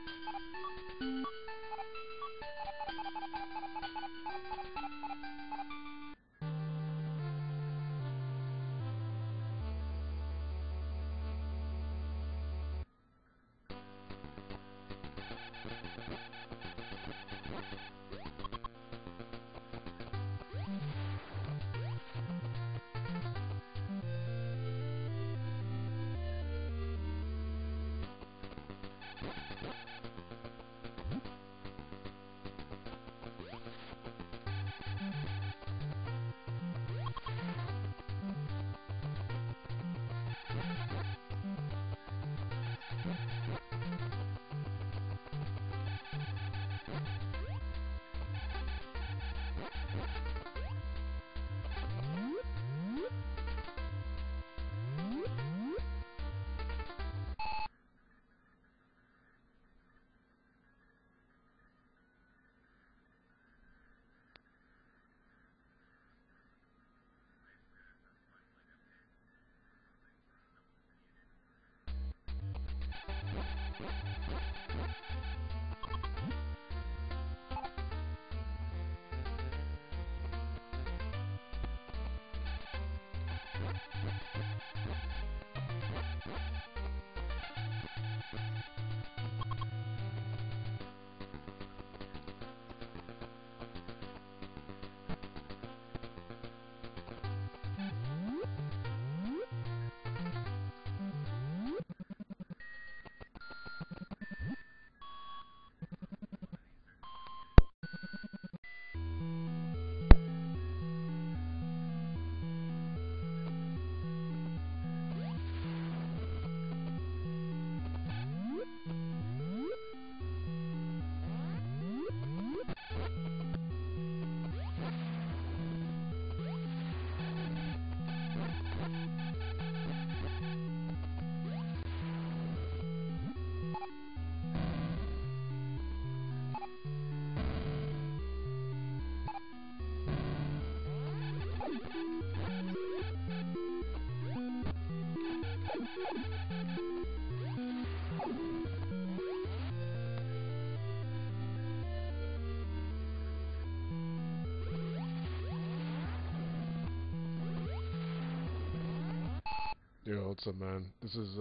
Yo, what's up, man? This is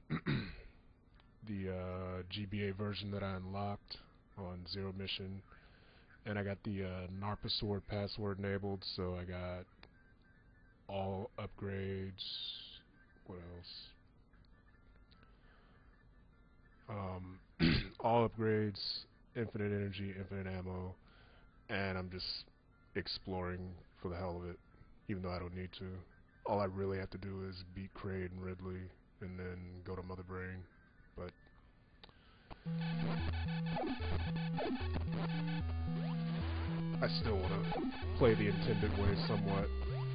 the GBA version that I unlocked on Zero Mission, and I got the NARPA Sword password enabled, so I got all upgrades. What else? All upgrades, infinite energy, infinite ammo, and I'm just exploring for the hell of it, even though I don't need to. All I really have to do is beat Kraid and Ridley, and then go to Mother Brain. But I still want to play the intended way somewhat.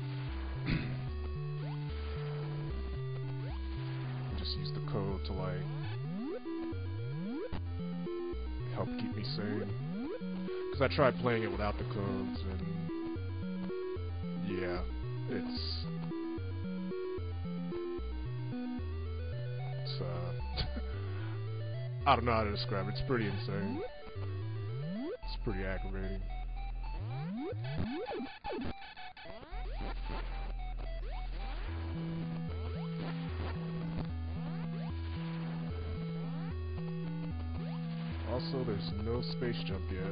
Just use the code to, like, help keep me sane. Because I tried playing it without the codes, and yeah, it's I don't know how to describe it. It's pretty insane. It's pretty aggravating. Also, there's no space jump yet,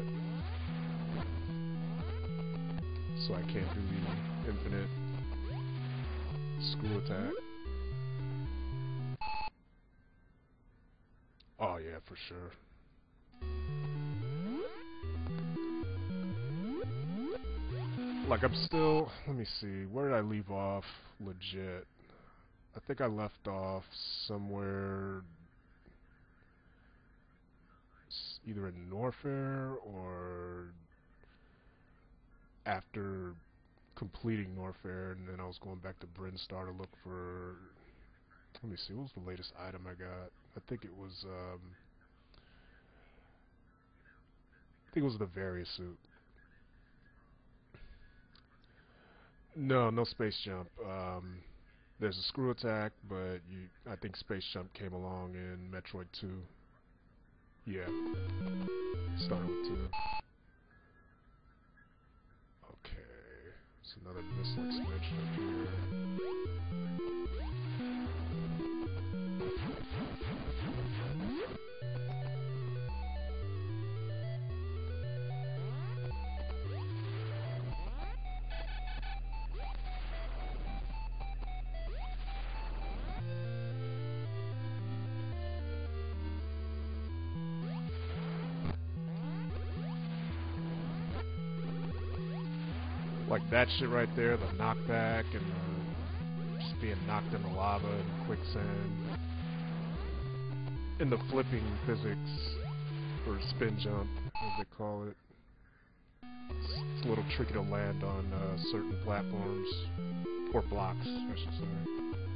so I can't do the infinite screw attack. Oh yeah, for sure. Like, I'm still, let me see, where did I leave off legit? I think I left off somewhere either in Norfair or after completing Norfair, and then I was going back to Brinstar to look for, let me see, what was the latest item I got? I think it was the Various suit. No, no space jump. There's a screw attack, but I think space jump came along in Metroid 2. Yeah. Starting with 2. Okay. It's another missile expansion up here. Like that shit right there, the knockback and just being knocked in the lava and quicksand. And the flipping physics, or spin jump, as they call it. It's a little tricky to land on certain platforms, or blocks, I should say.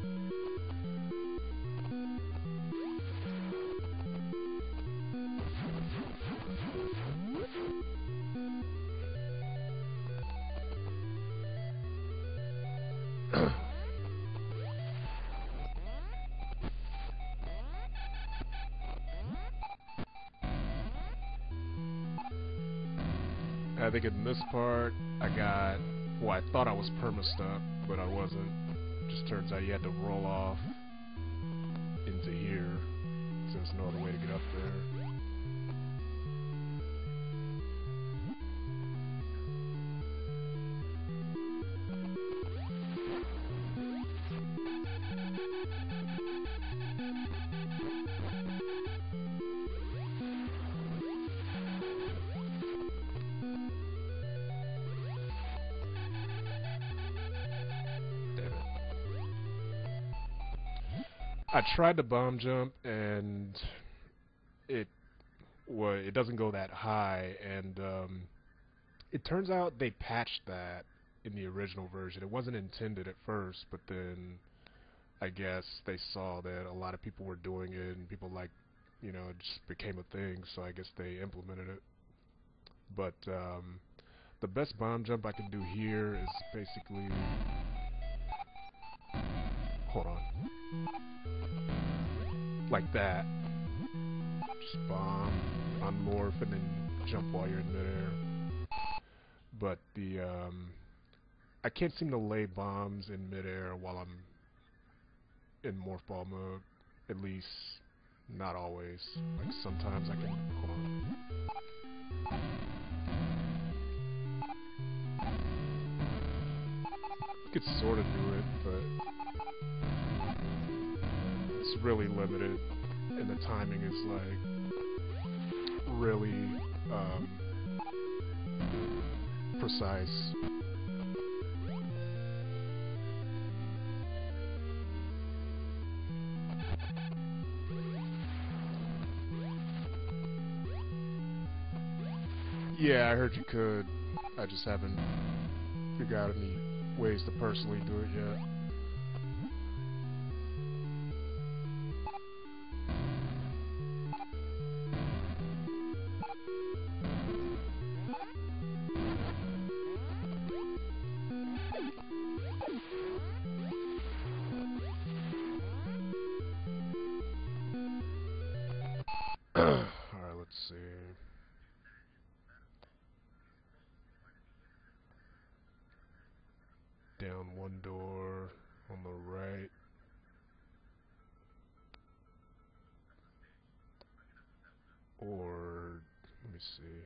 I think in this part, well, I thought I was perma-stuck, but I wasn't. Just turns out you had to roll off into here, so there's no other way to get up there. I tried to bomb jump and it doesn't go that high, and it turns out they patched that in the original version. It wasn't intended at first, but then I guess they saw that a lot of people were doing it and people it just became a thing, so I guess they implemented it. But the best bomb jump I can do here is basically, hold on, like that. Just bomb, unmorph, and then jump while you're in midair. But I can't seem to lay bombs in midair while I'm in morph ball mode. At least, not always. Like sometimes I can. Hold on. You could sort of do it, but it's really limited, and the timing is like really precise. Yeah, I heard you could. I just haven't figured out any ways to personally do it yet. Alright, let's see. Down one door on the right. Or, let me see.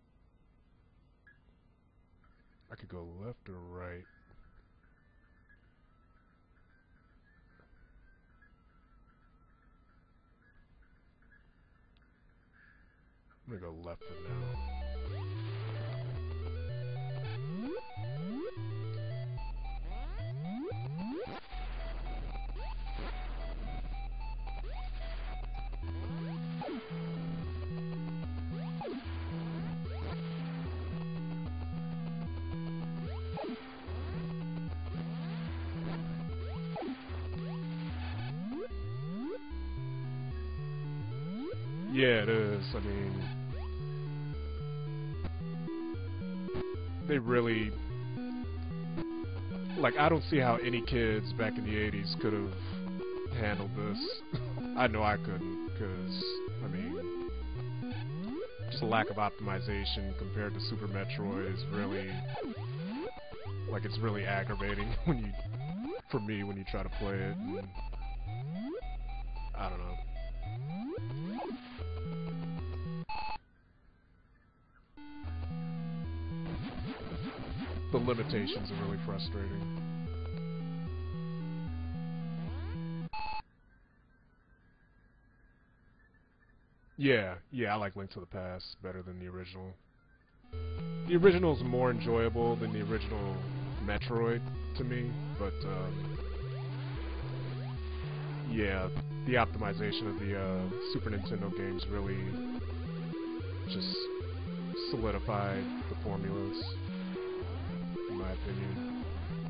I could go left or right. I'm gonna go left for now. Yeah, it is. I mean, they really, like, I don't see how any kids back in the 80s could have handled this. I know I couldn't, because, I mean, the lack of optimization compared to Super Metroid is really, like, it's really aggravating when you, for me, when you try to play it. And I don't know. The limitations are really frustrating. Yeah, I like Link to the Past better than the original. The original is more enjoyable than the original Metroid to me, but yeah, the optimization of the Super Nintendo games really just solidified the formulas, in my opinion.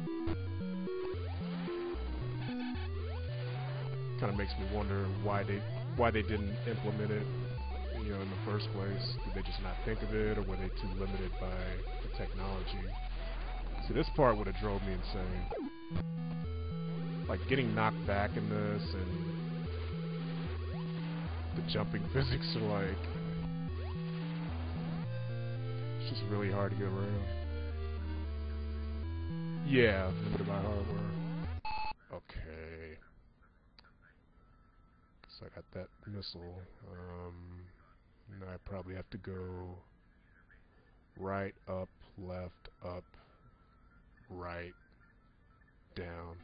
Kind of makes me wonder why they didn't implement it, you know, in the first place. Did they just not think of it, or were they too limited by the technology? See, this part would have drove me insane. Like, getting knocked back in this, and the jumping physics are like... It's just really hard to get around. Yeah, limited by hardware. Okay. So I got that missile. Now I probably have to go right, up, left, up, right, down.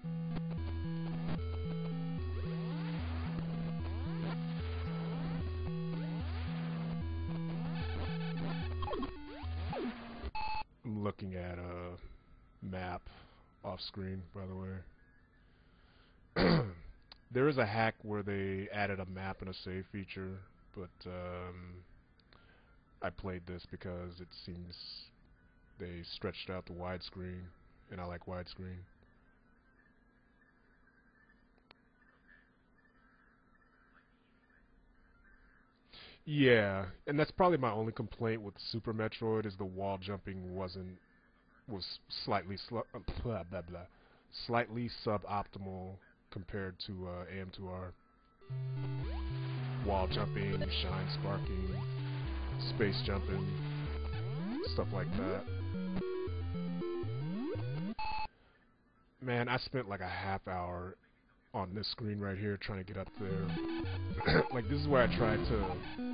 I'm looking at a map off screen, by the way. There is a hack where they added a map and a save feature, but I played this because it seems they stretched out the widescreen, and I like widescreen. Yeah, and that's probably my only complaint with Super Metroid is the wall jumping was slightly blah, blah, blah, slightly suboptimal compared to AM2R. Wall jumping, shine sparking, space jumping, stuff like that. Man, I spent like a half hour on this screen right here trying to get up there. Like, this is where I tried to...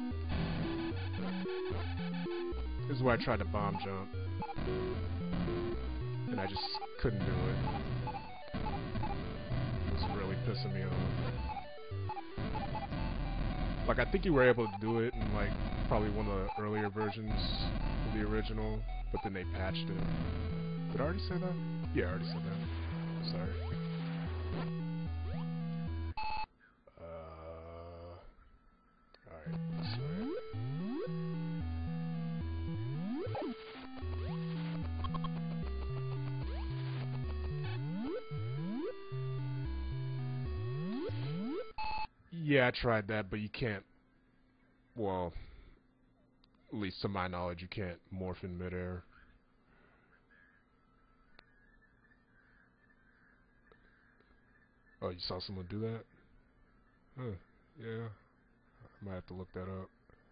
This is where I tried to bomb jump. And I just couldn't do it. It was really pissing me off. Like, I think you were able to do it in, like, probably one of the earlier versions of the original, but then they patched it. Did I already say that? Yeah, I already said that. Sorry. Alright, this way. Yeah, I tried that, but you can't, well, at least to my knowledge, you can't morph in midair. Oh, you saw someone do that? Huh, yeah. I might have to look that up.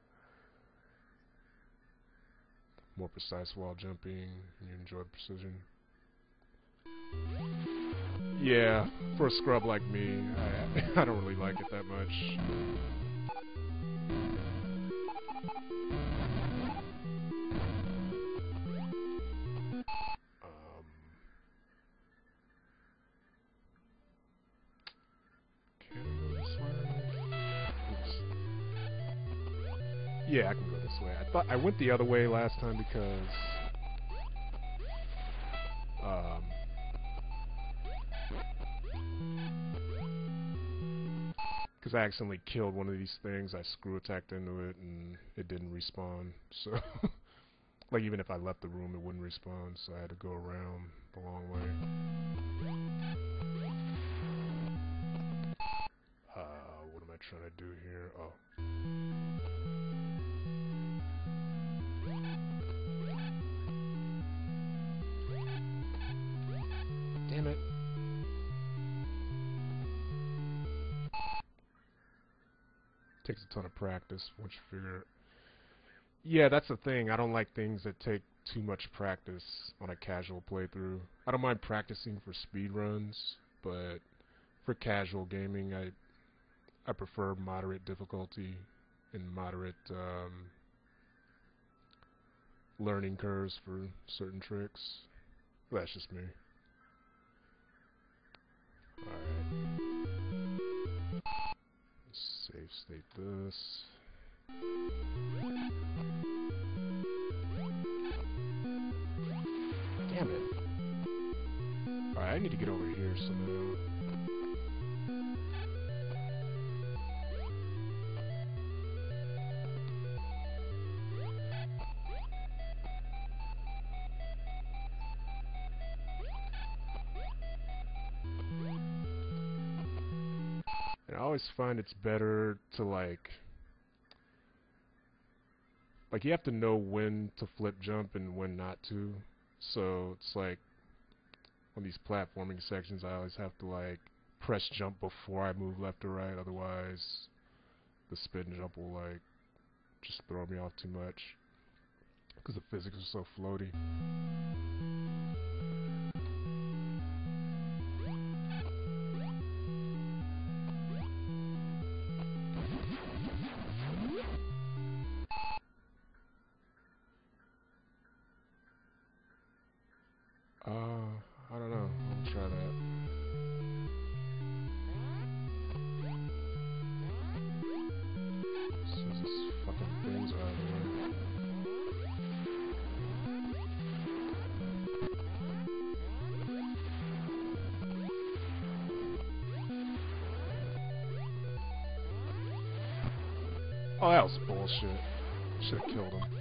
More precise wall jumping, and you enjoy precision. Yeah, for a scrub like me, I don't really like it that much. Can I go this way? Oops. Yeah, I can go this way. I thought I went the other way last time because I accidentally killed one of these things. I screw attacked into it and it didn't respawn. So, like, even if I left the room, it wouldn't respawn. So I had to go around the long way. What am I trying to do here? Oh. Damn it. Takes a ton of practice once you figure Yeah, that's the thing. I don't like things that take too much practice on a casual playthrough. I don't mind practicing for speed runs, but for casual gaming, I prefer moderate difficulty and moderate learning curves for certain tricks. That's just me. Alright. Save state this. Damn it. Alright, I need to get over here somehow. And I always find it's better to like you have to know when to flip jump and when not to. So it's like on these platforming sections I always have to like press jump before I move left or right, otherwise the spin jump will like just throw me off too much because the physics are so floaty. I don't know. I'll try that. As soon as this fucking thing's out of the way. Oh, that was bullshit. Should have killed him.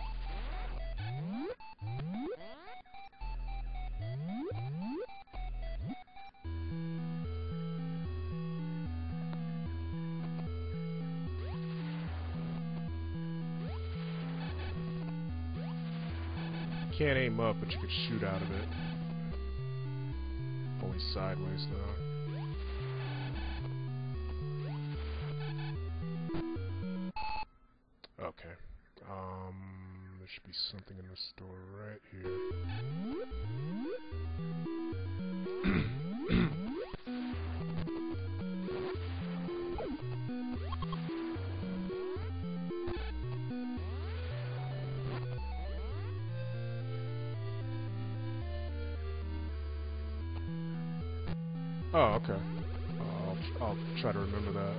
Can't aim up, but you could shoot out of it. Only sideways though. Okay. There should be something in the store right here. Oh, okay. I'll try to remember that.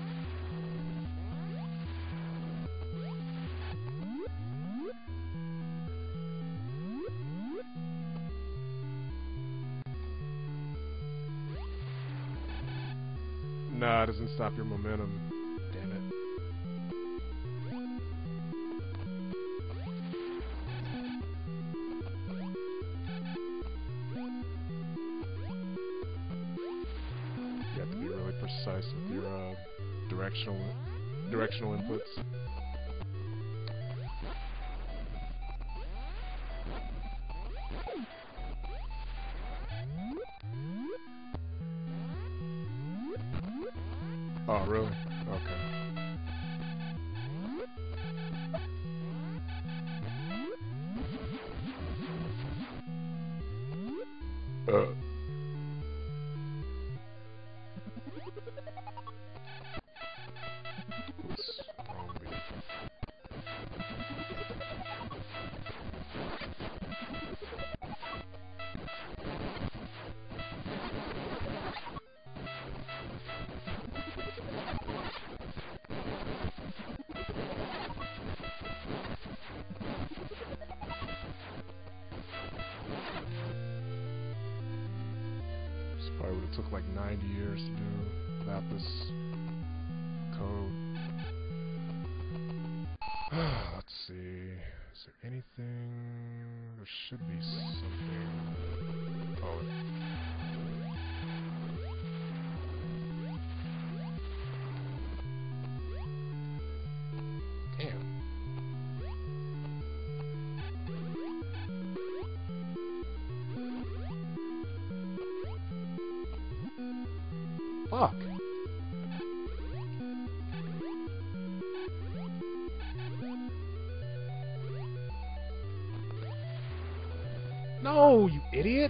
Nah, it doesn't stop your momentum. Damn it. You have to be really precise with your directional inputs. Oh, really? Okay. Uh. What's wrong with me? This probably would have took like 90 years to do without this code. Let's see. Is there anything? There should be something. Oh. Damn. Fuck. No, you idiot!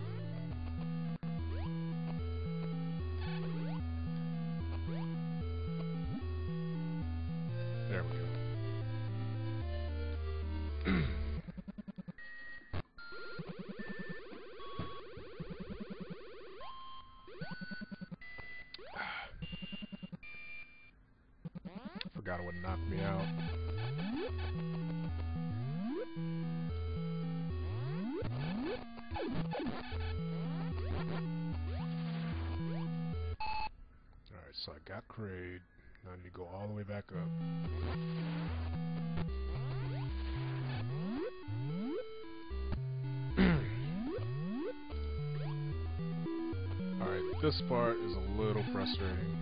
There we go. Forgot what knocked me out. Alright, so I got Kraid. Now I need to go all the way back up. Alright, this part is a little frustrating.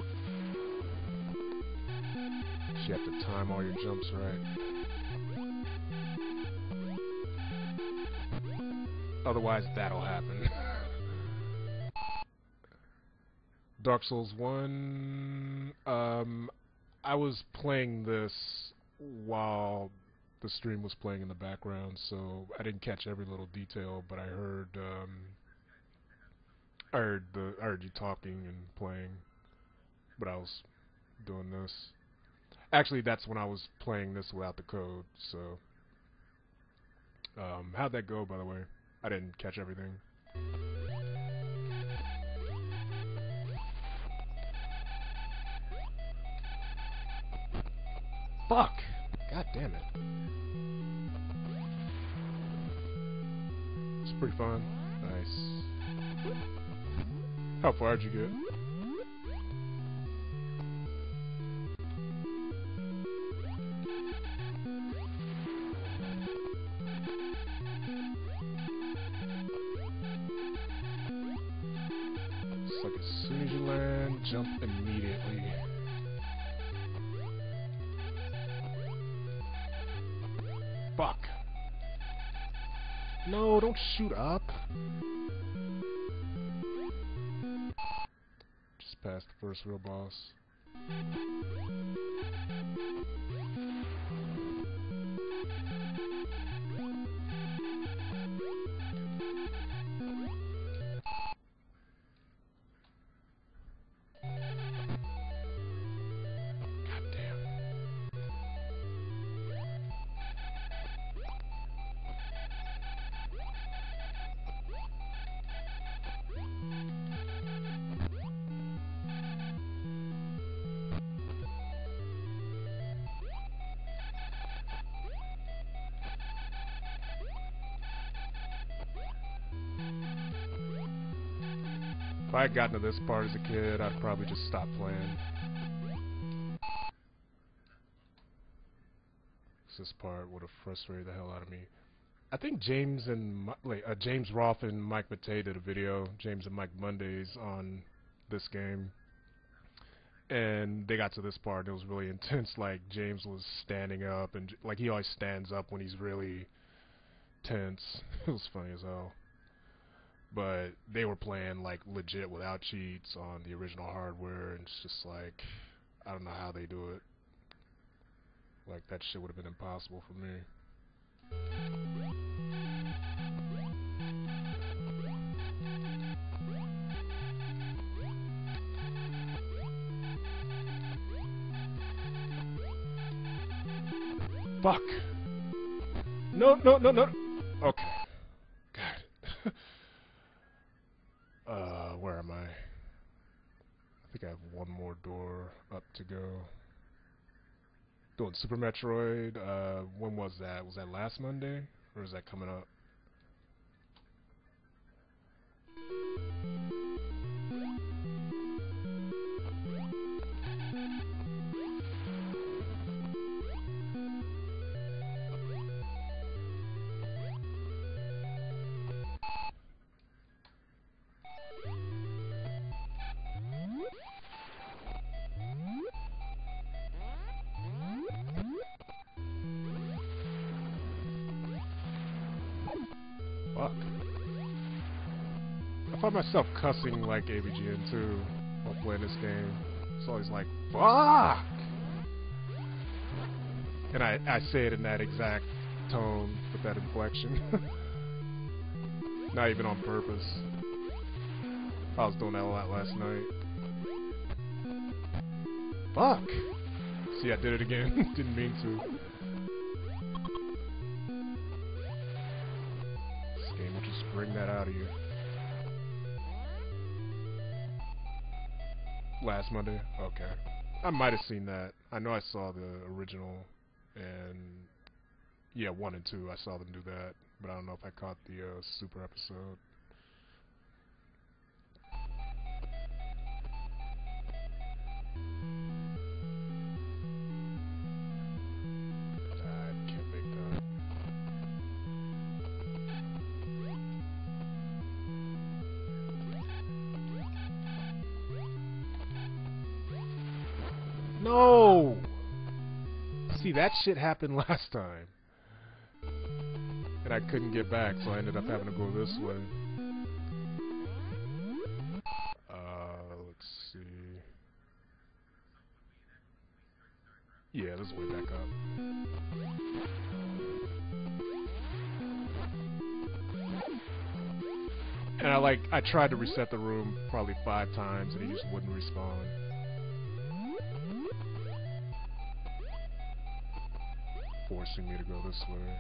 You have to time all your jumps right. Otherwise, that'll happen. Dark Souls 1, I was playing this while the stream was playing in the background, so I didn't catch every little detail, but I heard you talking and playing, but I was doing this. Actually, that's when I was playing this without the code, so... how'd that go, by the way? I didn't catch everything. Fuck! God damn it. It's pretty fun. Nice. How far did you get? It's like as soon as you land, jump immediately. Fuck. No, don't shoot up. Just past the first real boss. If I had gotten to this part as a kid, I'd probably just stop playing. This part would have frustrated the hell out of me. I think James Roth and Mike Matei did a video, James and Mike Mondays, on this game. And they got to this part and it was really intense. Like, James was standing up, and like he always stands up when he's really tense. It was funny as hell. But they were playing like legit without cheats on the original hardware, and it's just like, I don't know how they do it. Like, that shit would have been impossible for me. Fuck! No, no, no, no! Okay. God. Where am I? I think I have one more door up to go. Doing Super Metroid, when was that? Was that last Monday? Or is that coming up? Fuck. I find myself cussing like AVGN too while playing this game. It's always like, fuck! And I say it in that exact tone with that inflection. Not even on purpose. I was doing that a lot last night. Fuck! See, I did it again. Didn't mean to. This game will just bring that out of you. Last Monday? Okay. I might have seen that. I know I saw the original, and yeah, 1 and 2, I saw them do that, but I don't know if I caught the super episode. I can't make that. No! See, that shit happened last time. And I couldn't get back, so I ended up having to go this way. Let's see. Yeah, this is way back up. And I tried to reset the room probably 5 times, and he just wouldn't respond. Forcing me to go this way.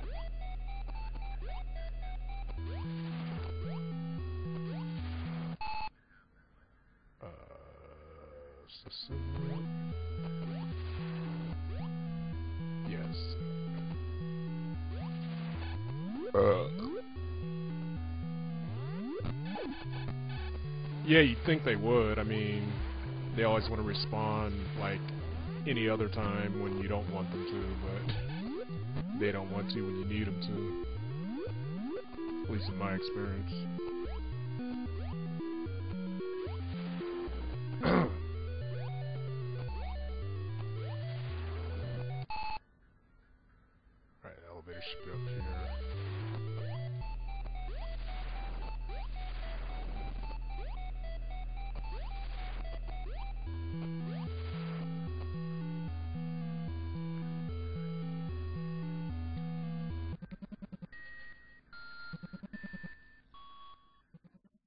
Yes. Yeah, you'd think they would. I mean, they always want to respond like any other time when you don't want them to, but they don't want to when you need them to. At least in my experience. Alright, elevator should be up here.